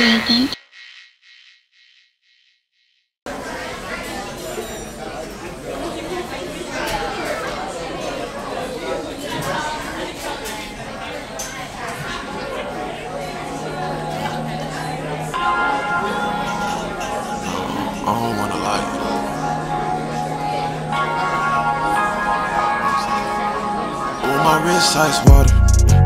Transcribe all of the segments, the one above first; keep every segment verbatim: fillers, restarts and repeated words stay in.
ahead then. I don't wanna lie. Oh, my wrist ice water.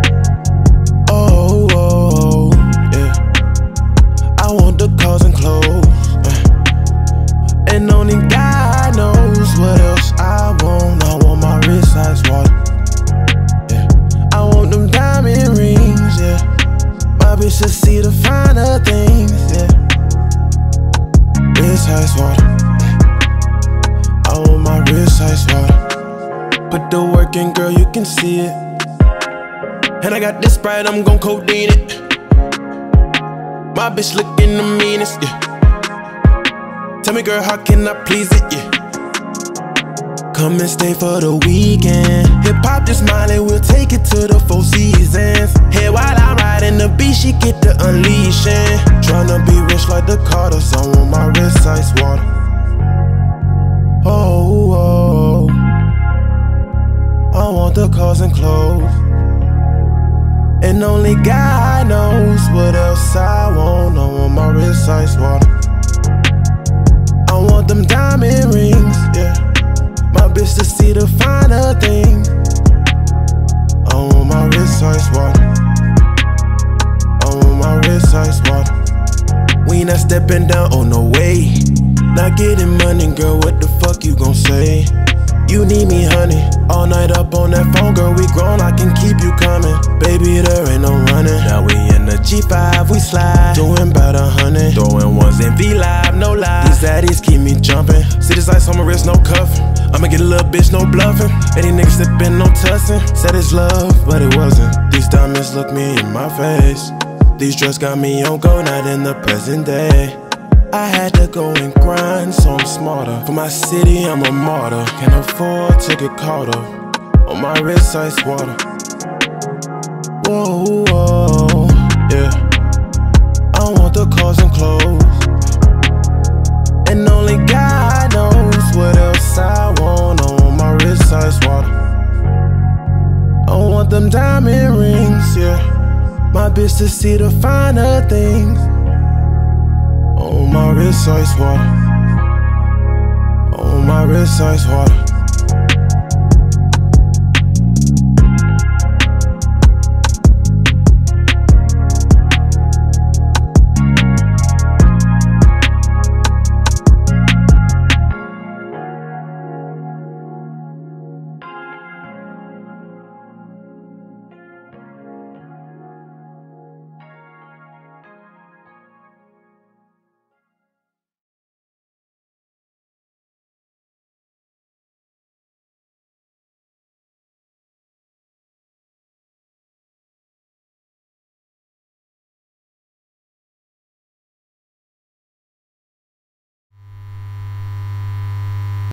Oh, oh, yeah. I want the cars and clothes, yeah. And only God knows what else I want. I want my wrist ice water, yeah. I want them diamond rings, yeah. My bitch should see the finer things, yeah. Wrist ice water. I want my wrist ice water. Put the work in, girl, you can see it. And I got this Sprite, I'm gon' codeine it. My bitch looking the meanest, yeah. Tell me, girl, how can I please it, yeah. Come and stay for the weekend. Hip-hop just Miley, we'll take it to the Four Seasons. Hey, while I'm riding the beat, she get the unleashing. Tryna be rich like the Carters, I want my wrist ice water. Oh, oh, I want the cars and clothes. And only God knows what else I want. I want my wrist ice water. I want them diamond rings, yeah. My bitch to see the finer things. I want my wrist ice water. I want my wrist ice water. We not stepping down, oh no way. Not getting money, girl, what the fuck you gon' say? You need me, honey, all night up on that phone, girl, we grown, I can keep you coming. Baby, there ain't no running. Now we in the G five, we slide, doing about a hundred. Throwing ones in V-Live, no lie. These daddies keep me jumping. See this ice on my wrist, no cuffing. I'ma get a little bitch, no bluffing. And these niggas slipping, no tussing. Said it's love, but it wasn't. These diamonds look me in my face. These drugs got me on go, not in the present day. I had to go and grind, so I'm smarter. For my city, I'm a martyr. Can't afford to get caught up on my wrist ice water. Whoa, whoa, yeah. I want the cars and clothes. And only God knows what else I want. I want my wrist ice water. I want them diamond rings, yeah. My bitch to see the finer things. On my wrist ice water. On my wrist ice water.